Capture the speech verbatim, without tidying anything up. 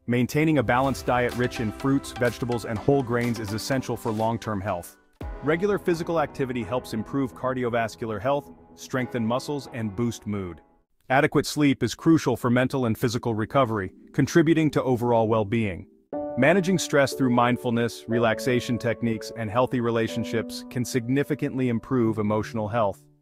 Maintaining a balanced diet rich in fruits, vegetables, and whole grains is essential for long-term health. Regular physical activity helps improve cardiovascular health, strengthen muscles, and boost mood. Adequate sleep is crucial for mental and physical recovery, contributing to overall well-being. Managing stress through mindfulness, relaxation techniques, and healthy relationships can significantly improve emotional health.